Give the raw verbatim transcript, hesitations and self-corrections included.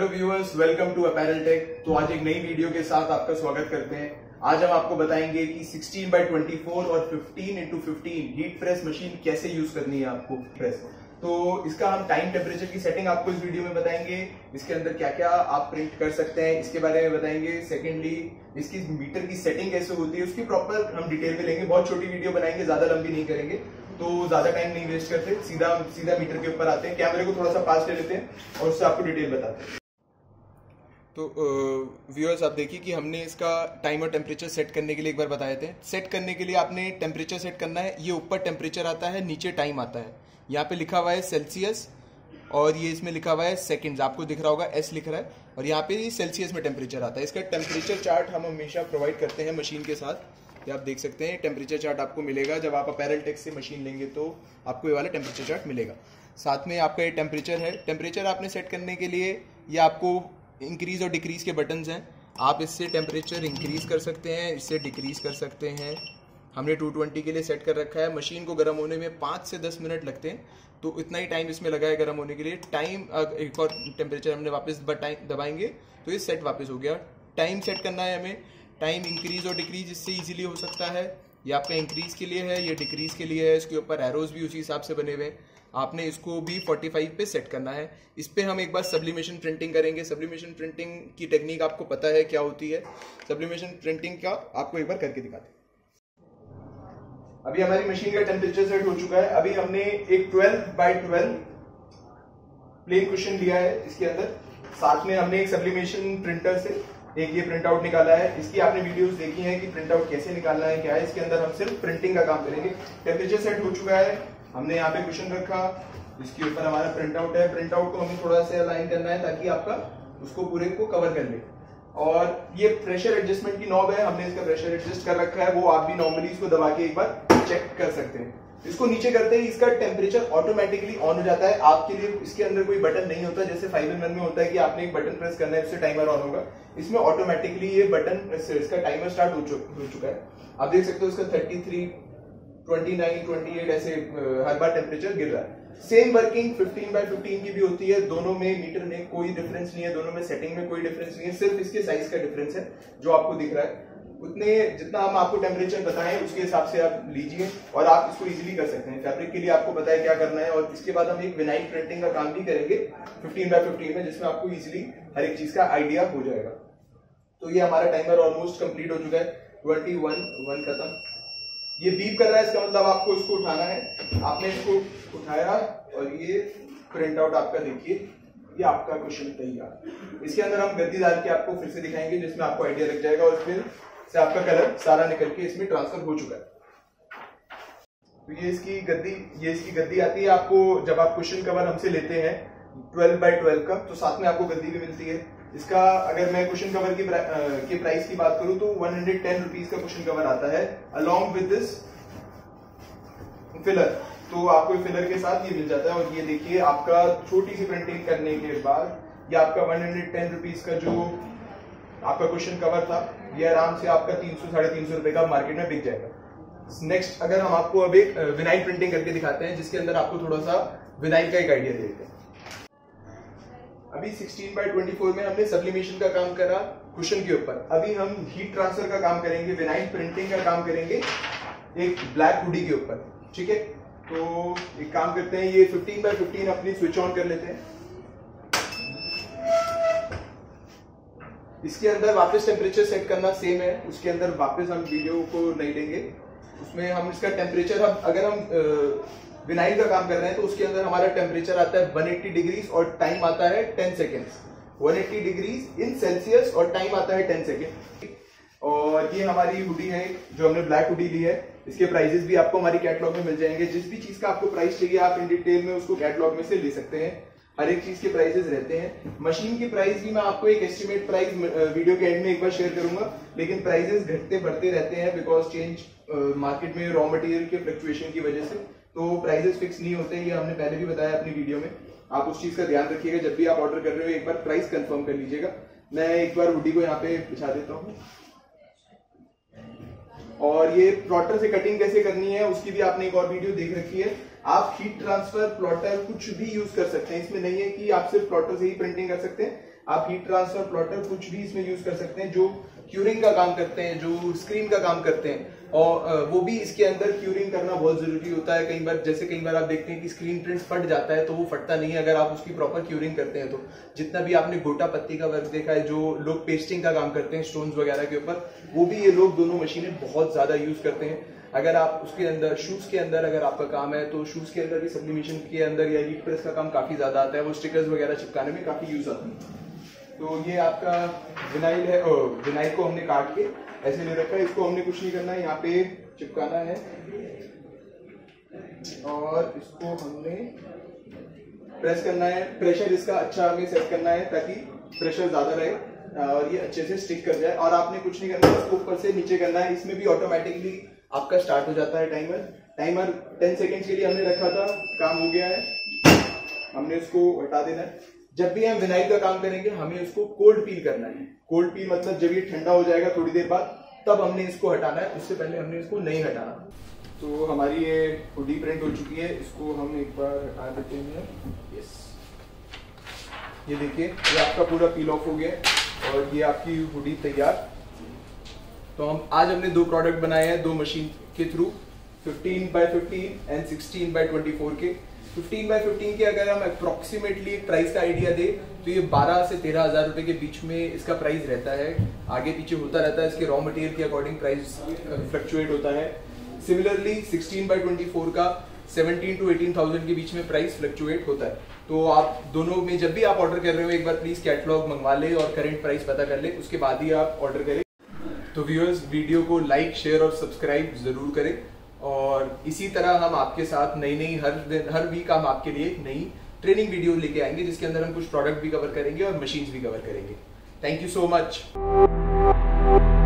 Hello viewers, welcome to apparel tech. तो आज एक नई वीडियो के साथ आपका स्वागत करते हैं। आज हम आपको बताएंगे कि सिक्सटीन बाय ट्वेंटी फोर और fifteen into fifteen heat press machine कैसे यूज करनी है आपको प्रेस। तो इसका हम टाइम टेम्परेचर की सेटिंग आपको इस वीडियो में बताएंगे। इसके अंदर क्या क्या आप प्रिंट कर सकते हैं इसके बारे में बताएंगे। सेकेंडली इसकी मीटर की सेटिंग कैसे होती है उसकी प्रॉपर हम डिटेल में लेंगे। बहुत छोटी वीडियो बनाएंगे, ज्यादा लंबी नहीं करेंगे, तो ज्यादा टाइम नहीं वेस्ट करते, सीधा सीधा मीटर के ऊपर आते हैं। कैमरे को थोड़ा सा पास ले लेते हैं और उससे आपको डिटेल बताते हैं। तो व्यूअर्स आप देखिए कि हमने इसका टाइम और टेम्परेचर सेट करने के लिए एक बार बताए थे। सेट करने के लिए आपने टेम्परेचर सेट करना है। ये ऊपर टेम्परेचर आता है, नीचे टाइम आता है। यहाँ पे लिखा हुआ है सेल्सियस और ये इसमें लिखा हुआ है सेकंड्स, आपको दिख रहा होगा एस लिख रहा है, और यहाँ पे ये सेल्सियस में टेम्परेचर आता है। इसका टेम्परेचर चार्ट हम हमेशा प्रोवाइड करते हैं मशीन के साथ। ये आप देख सकते हैं टेम्परेचर चार्ट आपको मिलेगा जब आप अपैरल टेक से मशीन लेंगे तो आपको ये वाला टेम्परेचर चार्ट मिलेगा। साथ में आपका ये टेम्परेचर है। टेम्परेचर आपने सेट करने के लिए ये आपको इंक्रीज और डिक्रीज के बटन्स हैं। आप इससे टेम्परेचर इंक्रीज कर सकते हैं, इससे डिक्रीज कर सकते हैं। हमने टू ट्वेंटी के लिए सेट कर रखा है। मशीन को गर्म होने में पाँच से दस मिनट लगते हैं, तो इतना ही टाइम इसमें लगा है गर्म होने के लिए। टाइम एक और टेम्परेचर हमने वापस दबाएंगे तो ये सेट वापस हो गया। टाइम सेट करना है हमें। टाइम इंक्रीज और डिक्रीज इससे इजीली हो सकता है। ये आपका इंक्रीज के लिए है, ये डिक्रीज के लिए है। इसके ऊपर एरोज भी उसी हिसाब से बने हुए हैं। आपने इसको भी पैंतालीस पे सेट करना है। इस पे हम एक बार सब्लिमेशन प्रिंटिंग करेंगे। सब्लिमेशन प्रिंटिंग की टेक्निक आपको पता है क्या होती है। सब्लिमेशन प्रिंटिंग का आपको एक बार करके दिखाते हैं। अभी हमारी मशीन का टेम्परेचर सेट हो चुका है। अभी हमने एक twelve by twelve plain cushion लिया है। इसके अंदर साथ में हमने एक सब्लिमेशन प्रिंटर से एक ये प्रिंट आउट निकाला है। इसकी आपने वीडियोस देखी हैं कि प्रिंट आउट कैसे निकालना है, क्या है। इसके अंदर हम सिर्फ प्रिंटिंग का काम करेंगे। टेम्परेचर सेट हो चुका है। हमने यहाँ पे क्वेश्चन रखा, इसके ऊपर हमारा प्रिंट आउट है। प्रिंट आउट को हमें थोड़ा सा अलाइन करना है ताकि आपका उसको पूरे को कवर कर ले। और ये प्रेशर एडजस्टमेंट की नॉब है, हमने इसका प्रेशर एडजस्ट कर रखा है। वो आप भी नॉर्मली इसको दबा के एक बार चेक कर सकते हैं। इसको नीचे करते ही इसका टेम्परेचर ऑटोमेटिकली ऑन हो जाता है। आपके लिए इसके अंदर कोई बटन नहीं होता, जैसे फाइव इन वन में होता है कि आपने एक बटन प्रेस करना है इससे टाइमर ऑन होगा। इसमें ऑटोमेटिकली ये बटन इसका टाइमर स्टार्ट हो चुका है। आप देख सकते हो इसका thirty three, twenty nine, twenty eight ऐसे हर बार टेम्परेचर गिर रहा है। Same working fifteen by fifteen की भी होती है। दोनों में मीटर में कोई डिफरेंस नहीं है, दोनों में सेटिंग में कोई डिफरेंस नहीं है, सिर्फ इसके साइज का डिफरेंस है जो आपको दिख रहा है। उतने जितना हम आपको टेम्परेचर बताएं उसके हिसाब से आप लीजिए और आप इसको इजीली कर सकते हैं। फैब्रिक के लिए आपको बताया क्या करना है। और इसके बाद हम एक विनाइल प्रिंटिंग का काम भी करेंगे फिफ्टीन बाय फिफ्टीन में, जिसमें आपको इजीली हर एक चीज का आइडिया हो जाएगा। तो ये हमारा टाइमर ऑलमोस्ट कंप्लीट हो चुका है। ट्वेंटी वन वन खत्म। ये बीप कर रहा है, इसका मतलब आपको इसको उठाना है। आपने इसको उठाया और ये प्रिंट आउट आपका देखिए, ये आपका क्वेश्चन तैयार। इसके अंदर हम गद्दी डाल के आपको फिर से दिखाएंगे जिसमें आपको आइडिया लग जाएगा। और फिर से आपका कलर सारा निकल के इसमें ट्रांसफर हो चुका है। तो ये इसकी गद्दी ये इसकी गद्दी आती है आपको जब आप क्वेश्चन कवर हमसे लेते हैं ट्वेल्व बाय ट्वेल्व का, तो साथ में आपको गद्दी भी मिलती है। इसका अगर मैं क्वेश्चन कवर की प्रा, के प्राइस की बात करूं तो वन हंड्रेड टेन रुपीज का क्वेश्चन कवर आता है अलॉन्ग विद दिस फिलर। तो आपको फिलर के साथ ये मिल जाता है। और ये देखिए आपका छोटी सी प्रिंटिंग करने के बाद ये आपका वन हंड्रेड टेन रुपीज का जो आपका क्वेश्चन कवर था ये आराम से आपका तीन सौ साढ़े तीन सौ रुपए का मार्केट में बिक जाएगा। नेक्स्ट अगर हम आपको अब एक विनाइल प्रिंटिंग करके दिखाते हैं जिसके अंदर आपको थोड़ा सा विनाइल का एक आइडिया देते हैं। अभी सिक्सटीन बाय ट्वेंटी फोर में हमने सब्लिमेशन का काम करा क्वेश्चन के ऊपर। अभी हम हीट ट्रांसफर का काम करेंगे, विनाइल प्रिंटिंग का काम करेंगे एक ब्लैक हुडी के ऊपर। ठीक है, तो एक काम करते हैं, ये फिफ्टीन बाय फिफ्टीन अपनी स्विच ऑन कर लेते हैं। इसके अंदर वापस टेम्परेचर सेट करना सेम है, उसके अंदर वापस हम वीडियो को नहीं लेंगे। उसमें हम इसका टेम्परेचर हम अगर हम विनाइल का काम कर रहे हैं तो उसके अंदर हमारा टेम्परेचर आता है वन एटी डिग्रीज और टाइम आता है ten seconds. One eighty degrees in Celsius और टाइम आता है टेन सेकेंड। और ये हमारी हुडी है जो हमने ब्लैक हुडी ली है। इसके प्राइजेस भी आपको हमारी कैटलॉग में मिल जाएंगे। जिस भी चीज का आपको प्राइस चाहिए आप इन डिटेल में उसको कैटलॉग में से ले सकते हैं। हर एक चीज के प्राइसेस रहते हैं। मशीन की प्राइस भी मैं आपको एक एस्टिमेट प्राइस वीडियो के एंड में एक बार शेयर करूंगा, लेकिन प्राइसेस घटते बढ़ते रहते हैं बिकॉज चेंज मार्केट में रॉ मटेरियल के फ्लक्चुएशन की वजह से, तो प्राइसेस फिक्स नहीं होते। ये हमने पहले भी बताया अपनी वीडियो में। आप उस चीज का ध्यान रखिएगा, जब भी आप ऑर्डर कर रहे हो एक बार प्राइस कंफर्म कर लीजिएगा। मैं एक बार हुडी को यहाँ पे बिछा देता हूँ। और ये प्लॉटर से कटिंग कैसे करनी है उसकी भी आपने एक और वीडियो देख रखी है। आप हीट ट्रांसफर प्लॉटर कुछ भी यूज कर सकते हैं। इसमें नहीं है कि आप सिर्फ प्लॉटर से ही प्रिंटिंग कर सकते हैं, आप हीट ट्रांसफर प्लॉटर कुछ भी इसमें यूज कर सकते हैं जो क्यूरिंग का काम करते हैं, जो स्क्रीन का काम करते हैं, और वो भी इसके अंदर क्यूरिंग करना बहुत जरूरी होता है। कई बार जैसे कई बार आप देखते हैं कि स्क्रीन प्रिंट फट जाता है, तो वो फटता नहीं है अगर आप उसकी प्रॉपर क्यूरिंग करते हैं। तो जितना भी आपने गोटा पत्ती का वर्क देखा है, जो लोग पेस्टिंग का काम करते हैं स्टोन्स वगैरह के ऊपर, वो भी ये लोग दोनों मशीनें बहुत ज्यादा यूज करते हैं। अगर आप उसके अंदर शूज के अंदर अगर आपका काम है तो शूज के अंदर भी सब्लिमेशन के अंदर या हीट प्रेस का काम काफी ज्यादा आता है, वो स्टिकर्स वगैरह चिपकाने में काफी यूज आती है। तो ये आपका विनाइल है, विनाइल को हमने काट के ऐसे ले रखा है, इसको हमने कुछ नहीं करना है, यहाँ पे चिपकाना है और इसको हमने प्रेस करना है। प्रेशर इसका अच्छा हमें सेट करना है ताकि प्रेशर ज्यादा रहे और ये अच्छे से स्टिक कर जाए। और आपने कुछ नहीं करना है, इसको ऊपर से नीचे करना है। इसमें भी ऑटोमेटिकली आपका स्टार्ट हो जाता है टाइमर। टाइमर टेन सेकेंड्स के लिए हमने रखा था, काम हो गया है, हमने इसको हटा देना है। जब भी हम विनाइल का काम करेंगे हमें उसको कोल्ड पील करना है। कोल्ड पील मतलब जब ये ठंडा हो जाएगा थोड़ी देर बाद, तब हमने इसको हटाना है, उससे पहले हमने इसको नहीं हटाना। तो हमारी ये हुडी प्रिंट हो चुकी है, इसको हम एक बार हटा देते हैं। यस, ये देखिए ये आपका पूरा पील ऑफ हो गया और ये आपकी हुडी तैयार। तो हम आज हमने दो प्रोडक्ट बनाए हैं दो मशीन के through, fifteen by fifteen and sixteen by twenty four के। फिफ्टीन बाय फिफ्टीन के अगर हम अप्रोक्सीमेटली एक प्राइस का आइडिया दे तो ये बारह से तेरह हजार रुपए के बीच में इसका प्राइस रहता है। आगे पीछे होता रहता है, इसके रॉ मटेरियल के अकॉर्डिंग प्राइस फ्लक्चुएट होता है। Similarly sixteen by twenty four का सेवनटीन टू एटीन थाउजेंड के बीच में प्राइस फ्लक्चुएट होता है। तो आप दोनों में जब भी आप ऑर्डर कर रहे हो एक बार प्लीज कैटलॉग मंगवा ले और करंट प्राइस पता कर ले, उसके बाद ही आप ऑर्डर करें। तो व्यूअर्स, वीडियो को लाइक शेयर और सब्सक्राइब जरूर करें और इसी तरह हम आपके साथ नई नई हर दिन हर वीक हम आपके लिए नई ट्रेनिंग वीडियो लेके आएंगे जिसके अंदर हम कुछ प्रोडक्ट भी कवर करेंगे और मशीन्स भी कवर करेंगे। Thank you so much.